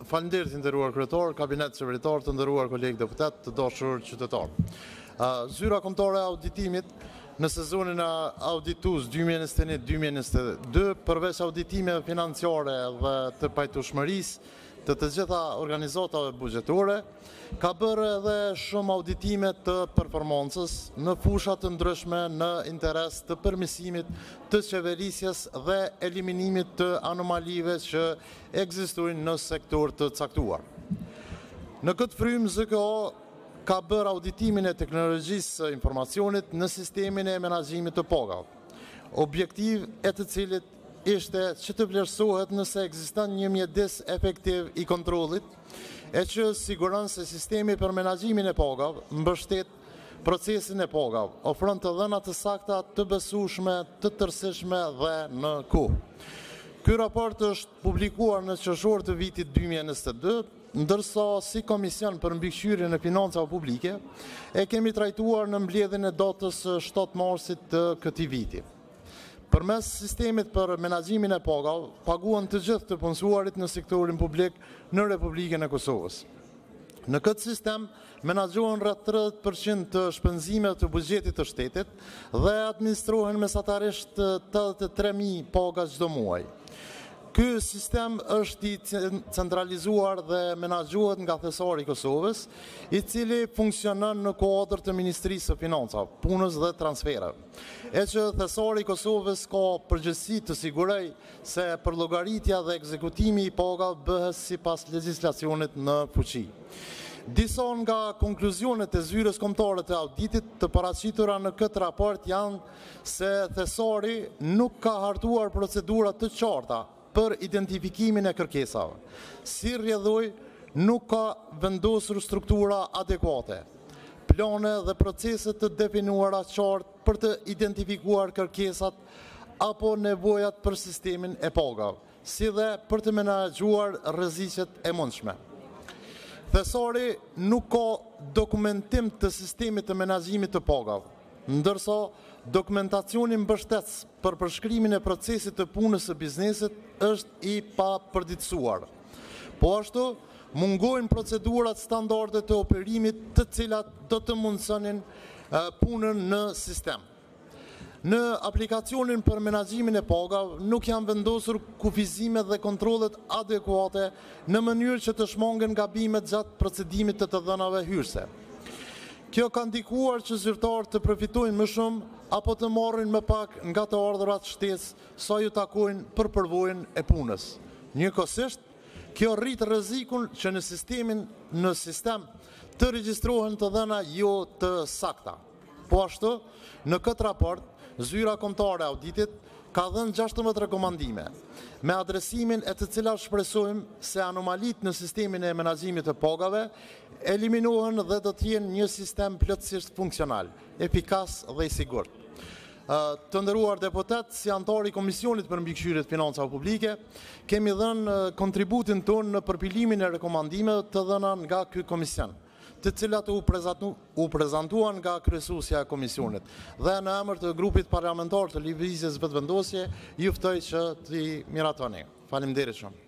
Faleminderit të nderuar kryetar, kabinet qeveritar, të nderuar kolegë deputet, të dashur qytetar. Zyra kombëtare e auditimit në sezonin e auditus 2021-2022, përveç auditimeve financiare dhe të pajtueshmërisë të gjitha organizatave buxhetore, ka bërë edhe shumë auditime të performancës në fusha të ndryshme në interes të përmirësimit të qeverisjes dhe eliminimit të anomalive që ekzistojnë në sektor të caktuar. Në këtë frymë ZKO ka bërë auditimin e teknologjisë së informacionit në sistemin e menaxhimit të pagave, objektiv e të cilit ishte që të vlerësohet nëse ekziston një mjedis efektiv i kontrollit, e që siguron se sistemi për menaxhimin e pagave mbështet procesin e pagave, ofron të dhëna të sakta, të besueshme, të tërësishme dhe në kohë. Ky raport është publikuar në qershor të vitit 2022, ndërsa si Komision për mbikëqyrjen e financave publike e kemi trajtuar në mbledhjen e datës 7 marsit të këtij viti. Përmes sistemit për menaxhimin e pagave, paguan të gjithë të punësuarit në sektorin publik në Republikën e Kosovës. Në këtë sistem menaxhohen rreth 30% të shpenzimeve të buxhetit të shtetit dhe administrohen mesatarisht 83.000 paga çdo muaj. Ky sistem është i centralizuar dhe menaxhohet nga Thesari i Kosovës, i cili funksionon në kuadër të Ministrisë së Financave, Punës dhe Transfereve. E që Thesari i Kosovës ka përgjegjësi të sigurojë se përllogaritja dhe ekzekutimi i pagave bëhet sipas legjislacionit në fuqi. Disa nga konkluzionet e zyrës kombëtare të auditit të paraqitura në këtë raport janë se Thesari nuk ka hartuar procedura të qarta për identifikimin e kërkesave. Si rrjedhoi, nuk ka vendosur struktura adekuate, plane dhe procese të definuara qartë për të identifikuar kërkesat apo nevojat për sistemin e pagave, si dhe për të menaxhuar rreziqet e mundshme. Thesari nuk ka dokumentim të sistemit të menaxhimit të pagave, ndërsa dokumentacioni mbështetës për përshkrimin e procesit të punës së biznesit është i papërditësuar. Po ashtu, mungojnë procedurat standarde të operimit të cilat do të mundësonin punën në sistem. Në aplikacionin për menaxhimin e pagave nuk janë vendosur kufizimet dhe kontrollet adekuate në mënyrë që të shmangen gabimet gjatë procedimit të dhënave hyrëse. Kjo ka ndikuar që zyrtarët të përfitojnë më shumë apo të marrin më pak nga të ardhurat shtesë sa ju takojnë për përvojën e punës. Njëkohësisht, kjo rrit rrezikun që në sistem të regjistrohen të dhëna jo të sakta. Po ashtu, në këtë raport, Zyra kombëtare e auditit ka dhënë 16 rekomandime, me adresimin e të cilat shpresojmë se anomalitë në sistemin e menaxhimit të pagave eliminohen dhe do të jenë një sistem plotësisht funksional, efikas dhe i sigurt. Të nderuar deputet, si antar i Komisionit për mbikëqyrje të financave publike, kemi dhënë kontributin tonë në përpilimin e rekomandimeve të dhëna nga ky komision, të cilat u prezantuan nga kryesuesja e komisionit. Dhe në emër të grupit parlamentar të Lëvizjes Vetëvendosje, ju ftoj që t'i miratoni. Faleminderit shumë.